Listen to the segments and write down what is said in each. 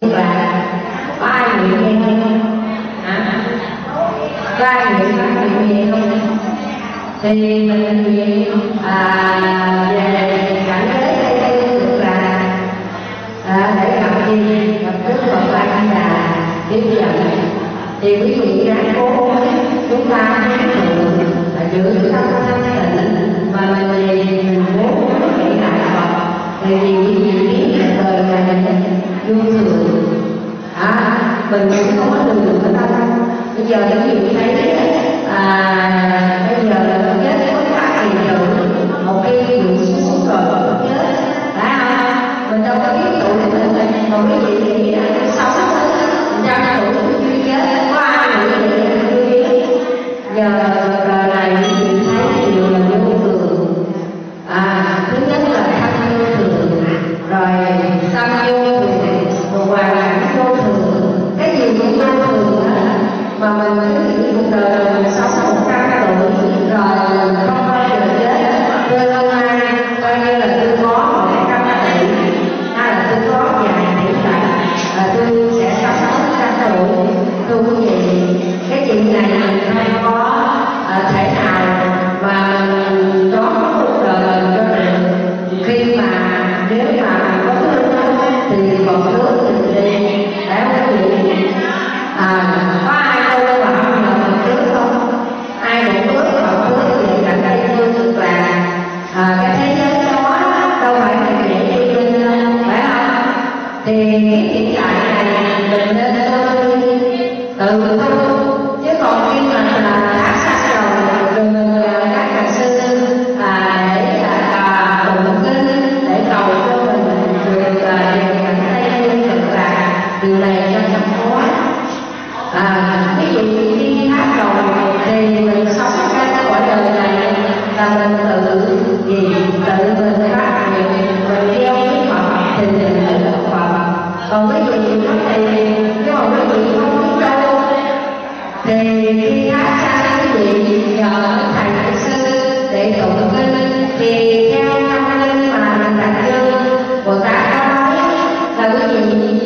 Và có ai nguyện nghe không? Có ai nguyện nghe không? Thì mình nguyện về cảnh giới đây được là để gặp gì? Gặp Đức Phật A Di Đà tiếp dẫn. Thì quý vị ráng cố chúng ta hãy giữ tâm thanh tịnh và mình về mình cố nghĩ lại Phật. Thì quý vị biết là đời này vô thường, mình cũng không có đường của ta. Bây giờ quý vị thấy bây giờ chết có phát hiện được một cái vụ xuống rồi chết, phải không? Mình đâu có biết tụi mình, còn quý vị nghĩ sống trăm tuổi chưa chết, có ai nghĩ vậy chưa biết. Giờ đời này quý vị thấy điều là vô thường. Thứ nhất là thân vô thường, rồi tâm vô thường, rồi hoàn cảnh vô thường, cái gì cũng vô thường hết. Mà mình cứ nghĩ cuộc đời mình sống 100 tuổi rồi không bao giờ chết, tôi lâu nay coi như là tôi có 100 tuổi, hay là tôi có vài tỷ bạc, tôi sẽ sống 100 tuổi. Thưa quý vị, cái chuyện này mình không có thể nào mà mình có cuộc đời mình cho được. Khi mà nếu mà có thương thì còn nước thì đi, để quý vị có ai đâu bảo là mình trước không? Ai cũng bước vào bước về cảnh Tây Phương tức là cái thế giới đó đâu phải là dễ đi lên đâu, phải không? Thì cái hiện tại này mình nên tự tu, chứ còn khi mà thác sát rồi mình các nhà sư để tụng kinh để cầu cho mình được về cảnh Tây Phương tức là điều này cho trong khó. Ví dụ đi hát rồi thì mình sống cái cõi đời này là mình tự mình phát nguyện, mình gieo cái Phật thì mình tự được Phật. Còn ví dụ thì nếu mà quý vị không biết đâu thì khi hát sang quý vị nhờ thầy đại sư để tụng kinh thì theo trong kinh mà Đại Dương Bồ Tát có nói là quý vị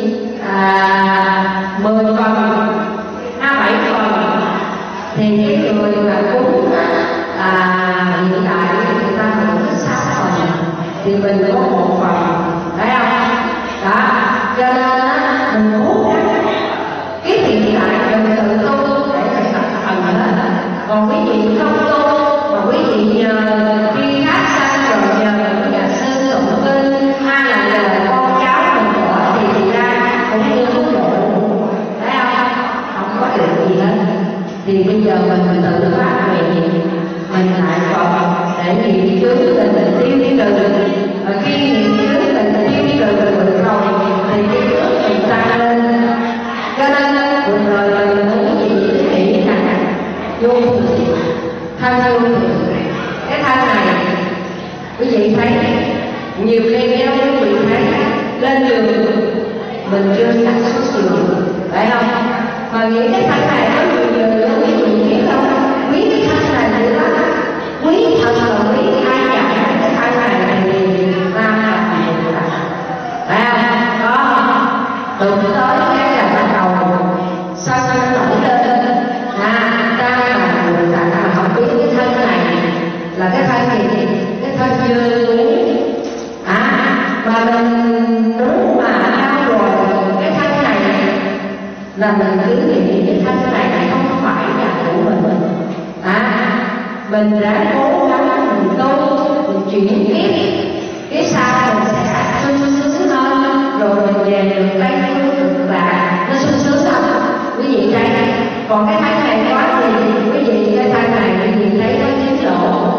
10 phần 7 phần thì cái người mà cúng hiện tại người ta cũng 6 phần thì mình có 1 phần, phải không? Đó, cho nên mình cố gắng cái hiện tại mình tự tu để mình tập thần hết. Còn quý vị không tu mà quý vị nhờ khi hát sanh rồi nhờ nhà sư tụng kinh hay là nhờ con cháu mình bỏ thì ra cũng như không độ, phải không? Không có được gì hết. Thì bây giờ mình tự phát nguyện, mình lại Phật để niệm xứ tình tiêu trừ. Khi niệm xứ tình tiêu trừ được rồi thì cái phước mình tăng lên. Cho nên cuộc đời mình muốn gì nghĩ rằng vô thường, thân vô thường. Cái thân này quý vị thấy nhiều khi nếu quý vị thấy lên đường mình chưa sạch xuất đường, phải không? Mà nghĩ cái thân này có nhiều người quý vị biết không? Quý cái thân này dữ lắm, quý thật là quý. Ai chẳng cái thân này thì nam học nhiều lắm, phải không? Có đụng tới cái là bắt đầu sân nổi lên. Ta mà không biết cái thân này là cái thân gì? Cái thân dơ quý. Mà mình muốn mà trao dồi cái thân này là mình cứ nghĩ cái thân này không phải là của mình. Mình đã cố gắng mình tu, mình chuyển tiếp, cái sau mình sẽ sung sướng hơn, rồi mình về được Tây Phương cực lạc nó sung sướng hơn. Quý vị thấy, còn cái thân này quá thì quý vị cái thân này quý vị thấy nó chín lỗ.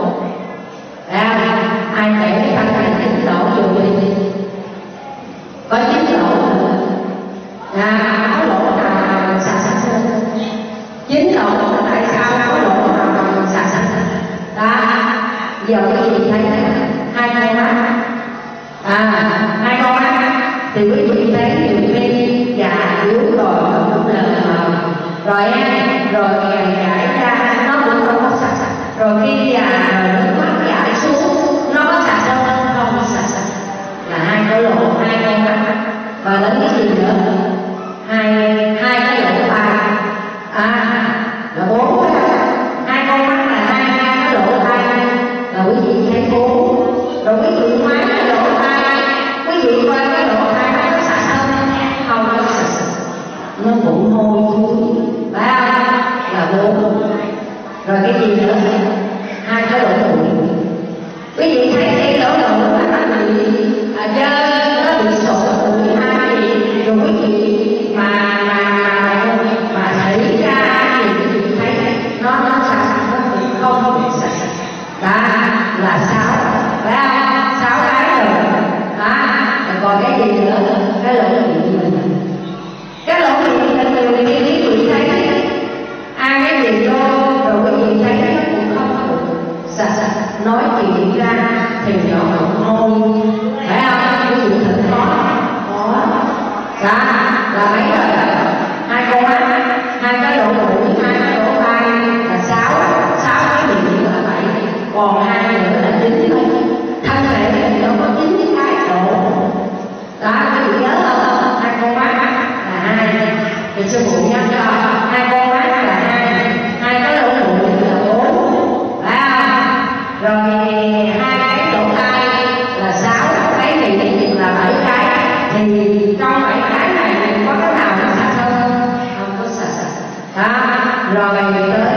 Ai kể cái thân này chín lỗ rồi đi, có chín lỗ nữa. Có lỗ nào mình sạch hơn? Chín lỗ tại sao có lỗ nào mình sạch? Giờ quý vị thấy hai con mắt, hai con mắt thì quý vị thấy nhiều khi già yếu rồi nó cũng lờ mờ, rồi ngày giải ra nó cũng không có sạch. Rồi khi già rồi nước mắt giải xuống nó có sạch đâu? Không có sạch. Là hai cái lỗ, hai con mắt. Và đến cái gì nữa? quý vị mà xảy ra thì quý vị thấy nó sạch, nó không bị sạch. Đó là sáu, phải không? Sáu cái rồi. Đó, còn cái gì nữa? Cái lỗ miệng mình. Cái lỗ miệng mình nhiều khi quý vị thấy ăn cái gì vô rồi quý vị thấy nó cũng không được sạch. Nói chuyện ra thì nhỏ hôi, phải không? Quý vị thử có. Đó là mấy rồi đó. Hai con mắt, hai cái lỗ mũi, hai cái lỗ tai là sáu cái miệng là bảy, còn hai nữa là chín thôi. Thân thể thì nó có 9 cái lỗ. Đó, quý vị nhớ không? Hai con mắt là hai, thì sư phụ nhắc cho hai con mắt là hai cái lỗ mũi là 4, phải không? Rồi hai cái lỗ tai là 6, cái miệng là 7 cái. Thì trong 7 cái này có cái nào nó sạch hơn? Không có sạch. Đó, rồi tới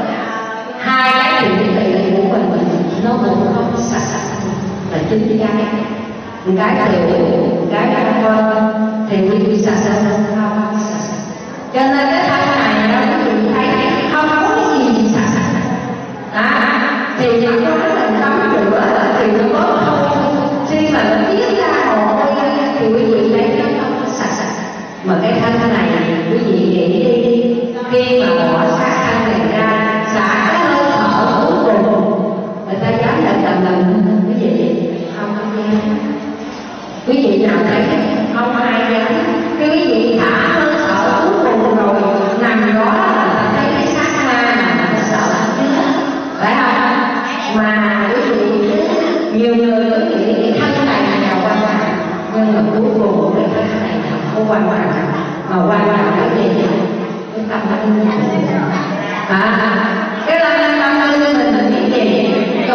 hai cái miệng tỵ của mình nó cũng không sạch, là 9 cái. Cái tiểu, cái con thì quý vị sạch không sạch. Cho nên cái thân này nó quý vị thấy không có cái gì sạch. Đó, thì có mình tắm rửa thì nó có không. Khi mà nó tiết ra mồ hôi thì quý vị thấy nó không có sạch. Mà cái thân này quý vị nghĩ đi, khi mà bỏ xa thân này ra, xả cái hơi thở cuối cùng, người ta dám nhận tầm lần quý vị không dám. Quý vị nào thấy không ai dám. Cái quý vị thả hơi thở cuối cùng rồi nằm đó là thấy cái xác ma mà nó sợ chứ, phải không? Mà quý vị nhiều người cứ nghĩ cái thân này là quan trọng, nhưng mà cuối cùng cái thân này không quan trọng, mà quan trọng cái gì? Cái tâm linh của mình. Cái tâm linh mình biết gì?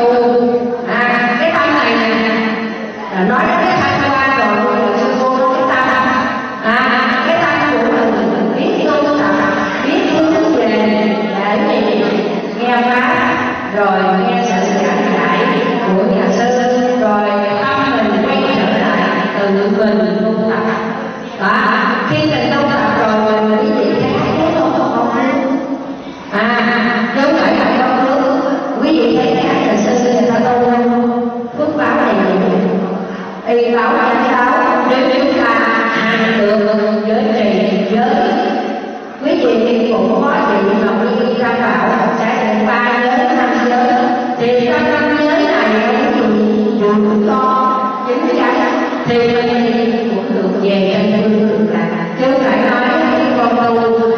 Cái tâm này là nói cái thân qua rồi sư cô nói cái tâm. Cái tâm của mình biết tu tập, biết hướng về để gì? Nghe pháp, rồi nghe sự giảng dạy của nhà sư, rồi tâm mình quay trở lại từ mình tu tập. Đó, khi mình tu tập rồi mình quý vị thấy cái đó không đúng. Nếu phải là không đúng, quý vị thấy cái nhà sư người ta tu phước báo này y báo chánh báo. Nếu chúng ta hành được giới trì giới, quý vị cũng có gì mà quý vị tham bảo sẽ được 3 giới, 5 giới. Thì trong 5 giới này quý vị dùng con chính cái thì mình cũng được về chân hương cực lạc, chứ không phải nói cái con tu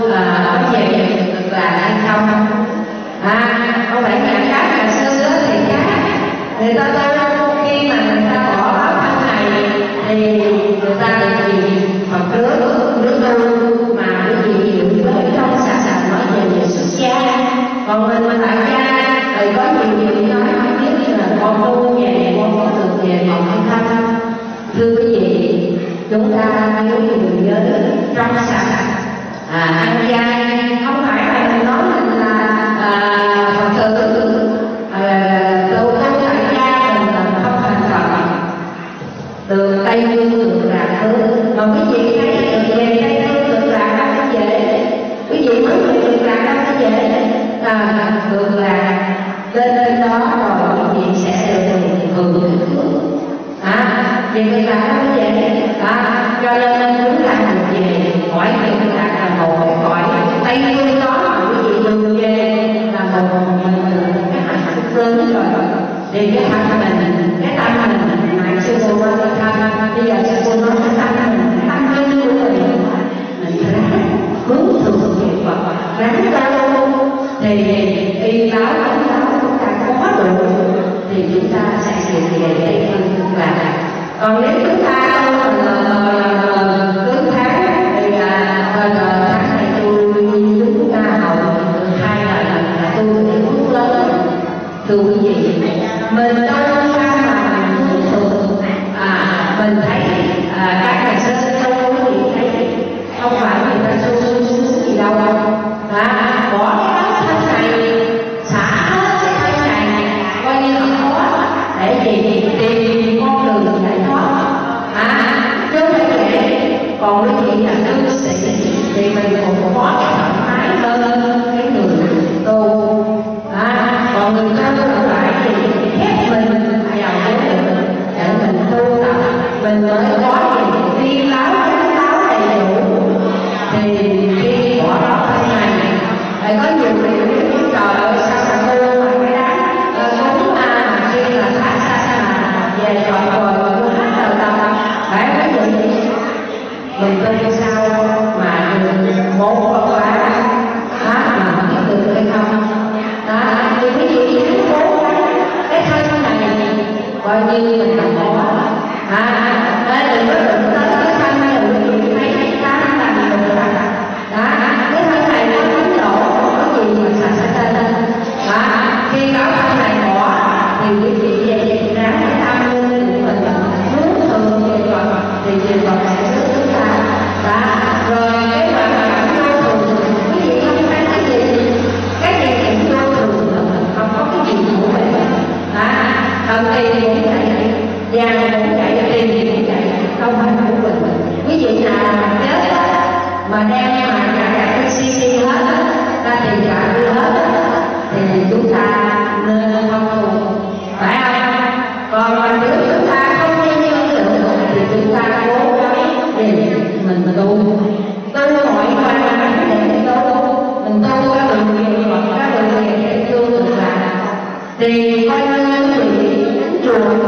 về cực lạc hay không. Không phải nhà khác nhà sư thì khác. Người ta khi mà người ta bỏ áo thân này thì người ta được gì Phật nước tu mà cái gì được với trong sạch nói về xuất gia. Còn mình tại gia thì có nhiều người nói không biết là con tu về con có được về còn hay không. Thưa quý vị, chúng ta nếu người giới trong sạch ăn chay, không phải là mình nói mình là Phật tử tu tại gia mình là không thành Phật. Từ Tây Phương Cực Lạc mà quý vị thấy về Tây Phương Cực Lạc đâu có dễ. Quý vị mới về Cực Lạc đâu có dễ. Cực Lạc lên đó rồi quý vị sẽ được hưởng vì người ta không dễ. Cho nên chúng ta được về hỏi người ta là một cái gọi Tây Phương đó mà quý vị được về là một cái hạnh phúc lớn rồi. Thì cái thân mình, cái tâm mình, mà sư phụ nói cái thân, bây giờ sư phụ nói cái tâm mình, cái tâm linh của mình phải hướng thượng về Phật, ráng tu thì y báo chánh báo chúng ta có đủ thì chúng ta sẽ về Tây Phương Cực Lạc. Còn nếu chúng ta cứ tháng thì tháng này chúng ta học 2 lần là tu để phước lớn. Thưa quý vị, mình đâu ra mà mình thường mình thấy các nhà sư tu quý vị thấy không phải người ta tu gì đâu. Bỏ cái áo thân này, xả hết cái thân này coi như là khó để tìm con đường giải thoát. là cư sĩ thì mình cũng có thoải mái hơn cái người tu. Còn người tu lại thì ép mình vào cái mình để mình tu tập, mình mới có những viên láo đầy đủ. Thì khi bỏ đó thân này lại có nhiều người trời ơi sao mà tu mà cái đó không mà khi là xa về chọn rồi tôi hát đầu tâm phải cái gì mình tu sao mà một con quá mà biết được hay không thì cái gì cũng cố cái thân này coi như mình là có đừng có đụng tới cái thân này đừng thấy cái thân này đừng cái thân này nó không độ có gì mà sạch lên khi đó thân này bỏ thì quý vị về ráng cái tâm của mình muốn thường về Phật thì về Phật sẽ giúp chúng ta rồi cái mà vô thường quý vị không thấy cái gì cũng vô thường không có cái gì của mình thần tiền cũng vậy, vàng cũng vậy, tiền cũng vậy, không phải của mình. Quý vị là chết mà đem mà cả cái suy hết ra tiền trả đưa hết thì chúng ta nên không tu, phải không? Còn mà nếu chúng ta không nên nhân lượng thì chúng ta cố gắng để mình tu mọi quan để mình tu ra được nhiều Phật ra được nhiều để tu được là thì coi như quý vị đến chùa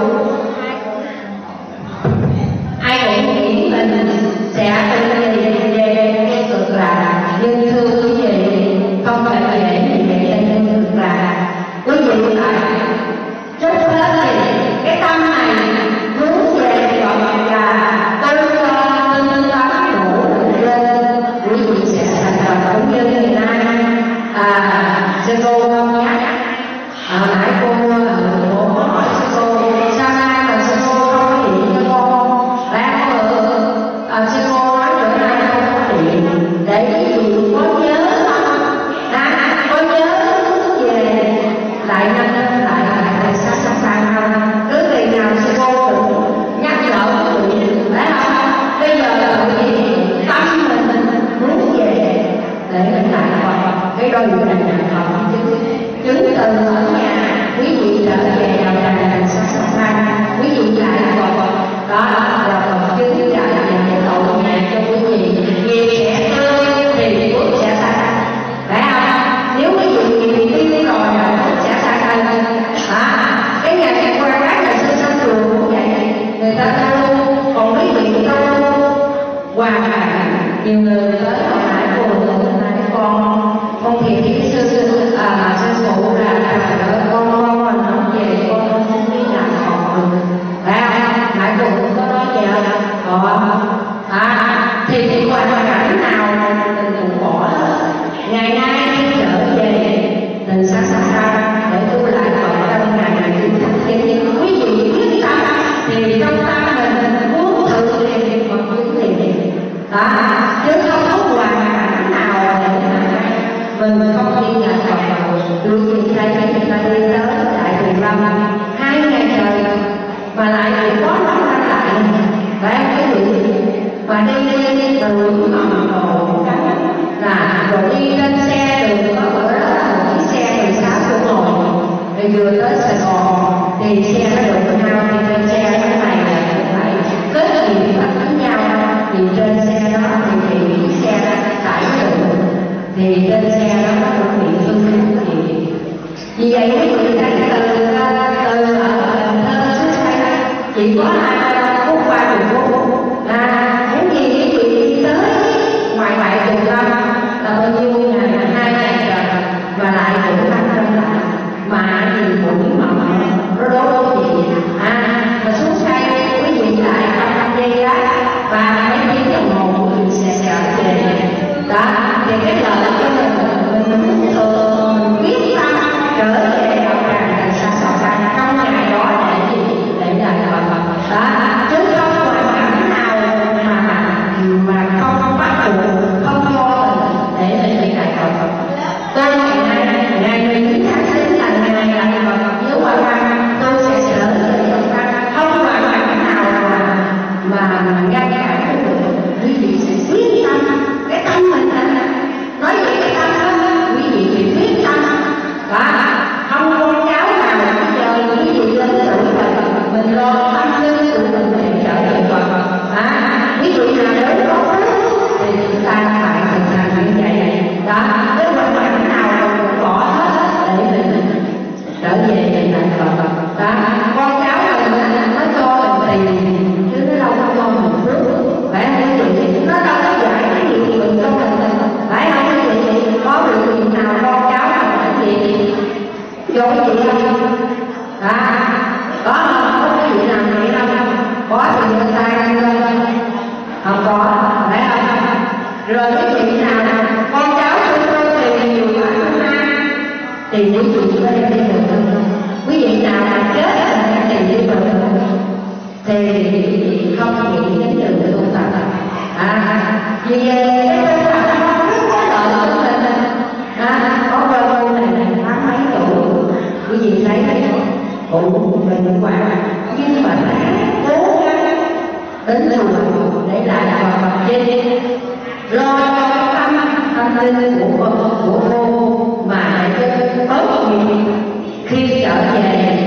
ai cũng nghĩ mình sẽ về cực lạc, nhưng thưa quý vị không phải dễ như vậy nên cực lạc. Quý vị phải trước hết thì cái tâm này hướng về Phật là tôi tinh tấn nỗ lực lên, quý vị sẽ thành Phật cũng như ngày nay. Sư cô không nhắc nãy cô hỏi sư cô sao nay mà sư cô không có điện cho con sư cô nói bữa nay không có điện để quý vị có nhớ không có nhớ về lại năm lại sáng sáng cứ ngày nào sư cô cũng nhắc nhở quý vị phải không? Bây giờ quý vị tâm mình muốn về để mình lại Phật cái đôi này là Phật chứng từ ở nhà quý vị trở về vào đàn sáng quý vị lại Phật đó là Phật chứng lại về tội nhà cho quý vị vì sẽ tươi thì phước sẽ sanh, phải không? Nếu quý vị đi rồi là phước sẽ sanh cái nhà các quan các nhà sinh sanh chùa cũng vậy, người ta tu còn quý vị tu hoàn toàn nhiều người tới hồi nãy cô nói con thiệt với sư phụ là con mà nó về con không đi làm còn phải không? Nãy cô có nói vậy thì hoàn cảnh nào mình cũng bỏ ngày nay đi trở về từ sáng ra để tu lại Phật trong ngày này thì quý vị quyết tâm thì trong tâm mình muốn thực hiện Phật quyết liền chứ không có hoàn cảnh nào mình không đi lại Phật. Quý vị thấy người ta đi tới tại Thượng Lâm 2 ngày trời mà lại có năm lại phải cái gì mà đi từ đồ là rồi đi lên xe đường có bữa đó là một chiếc xe 16 chỗ ngồi rồi vừa tới Sài Gòn thì xe nó được nhau thì trên xe cái này là phải kết gì với nhau thì trên xe đó thì xe tải được thì trên xe đó nó cũng bị thương thì vì vậy quý vị thấy từ phải thực hành như vậy đó. Cái hoàn cảnh nào cũng bỏ hết để mình trở về lại Phật đó. Con cháu mình nó cho mình tiền chứ nó đâu có cho mình phước, phải không quý vị? Nó đâu có giải cái gì mình cho mình, phải không quý vị? Có điều gì nào con cháu mình cái gì cho cái gì không? Có cái gì làm vậy không? Có thì người ta không có, phải không? Rồi cái chuyện nào con cháu tôi tiền nhiều quá thì quý vị có đem đi được không? Quý vị nào mà chết là tiền đi được thì không nghĩ đến đường tu tập. Vì vậy cái tu tập nó rất có lợi cho mình. Có bao này tháng mấy tuổi quý vị thấy cũng mình quả, nhưng mà cố gắng đến chùa để lại Phật trên lo cho tâm linh của cô mà để cho tốt nghiệp khi trở về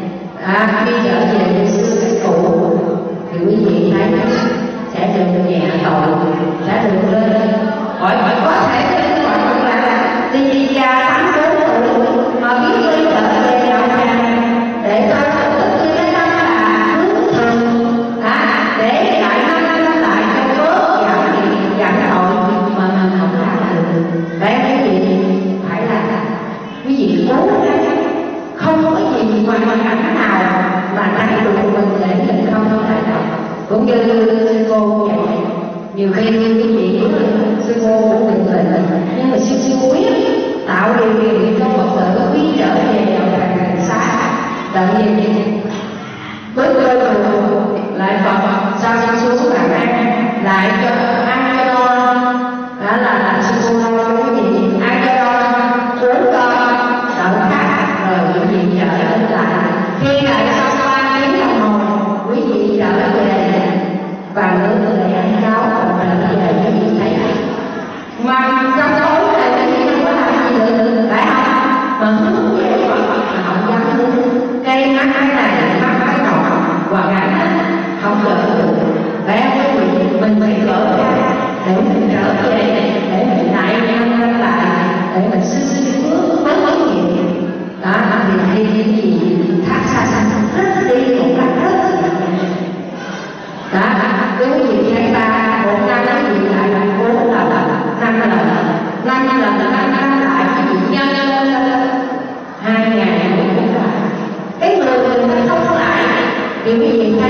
như xưa cũ thì quý vị thấy sẽ được nhẹ tội, sẽ được lên hỏi có thể lên gọi là đi cha 84 tuổi mà biết đi trở về đạo tràng để cho tự cái tâm là hướng thường để lại năm lại cho bớt giảm tội mà mình không làm được. Đấy quý vị phải là quý vị cố gắng, không có gì ngoài hoàn cảnh nào mà thay đổi mình để mình không thay đổi. Cũng như sư cô vậy, nhiều khi quý vị sư cô cũng định mình nhưng mà sư biết tạo điều kiện cho Phật tử quý trở về đạo tràng xa. Tại vì với cơ đồ lại Phật sao xuống làm ăn lại cho ăn cho no, là sư cô nói cho quý vị ăn cho no uống cho đỡ khác rồi quý vị trở lại. Khi lại sau 3 tiếng đồng hồ quý vị trở về và nữa người ăn cháo còn trở về quý vị thấy mà trong tối này quý vị không có làm gì nữa, phải không? Mà hướng về Phật mà không dám hướng cây mắt cái này mắt cái nọ hoặc là không gỡ được. Bé quý vị mình phải gỡ ra để mình trở về, để mình lại nhân lại, để mình sinh phước bớt cái nghiệp đó. Thì khi cái gì thác xa rất đi một cách rất đó. Quý vị thấy ta một năm quý vị lại là 4 lần 5 lần lại quý vị nhân lên 2 ngày cũng là cái người mình không lại thì quý vị thấy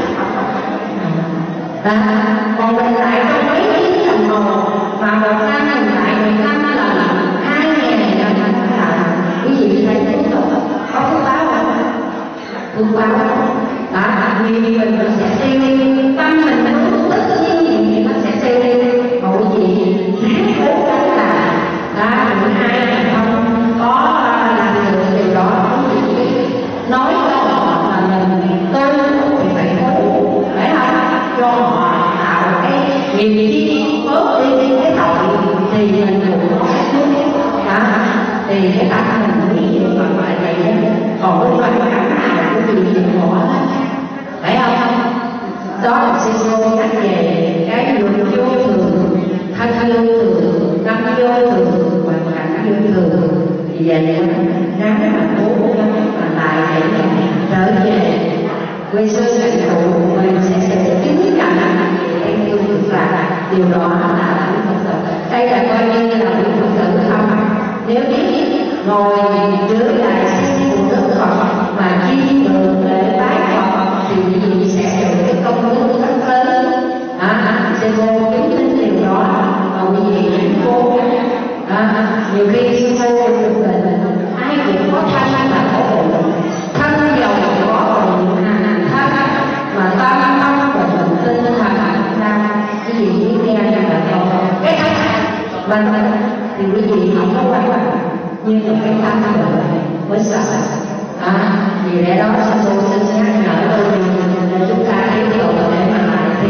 còn mình lại trong mấy tiếng đồng hồ mà một năm mình lại 15 lần 2 ngày là quý vị thấy có phước báo không? Phước báo vì mình sẽ tiêu tâm mình hướng tất nhiên thì nó sẽ tiêu đi. Mọi gì cố gắng là những ai mà không có làm được điều đó nói cho họ là mình tôi thì phải cố, phải không? Cho họ tạo cái nghiệp chi bớt đi cái tội thì mình cũng có thì cái tâm mình nghĩ như vậy. Còn cái hoàn cảnh nào của gì bỏ phải không? Đó là sư cô nhắc về cái luật vô thường, thân vô thường, tâm vô thường, hoàn cảnh vô thường. Vì vậy nên ráng mà cố gắng mà lại để trở về quê xưa cảnh cụ mình sẽ chứng nhận cái yêu thực là điều đó là Phật tử. Đây là coi như là Phật tử không? Nếu biết ngồi dưới đại sinh của Đức Phật mà chi được lễ bái Phật thì quý vị sẽ được cái công đức rất lớn. Sư cô chứng minh điều đó và quý vị hãy cố gắng. Nhiều khi sư cô được bệnh ai cũng có thân là có bệnh, thân giàu có bệnh thân mà tâm và bệnh tinh thần ra quý vị biết nghe là không cái thân mình thì quý vị không có quan trọng nhưng mà cái tâm mình mới sợ. Vì lẽ đó sư cô xin nhắc nhở tôi là chúng ta tiếp tục để mà lại thi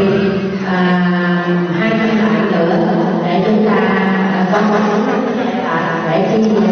2 năm lại nữa để chúng ta để khi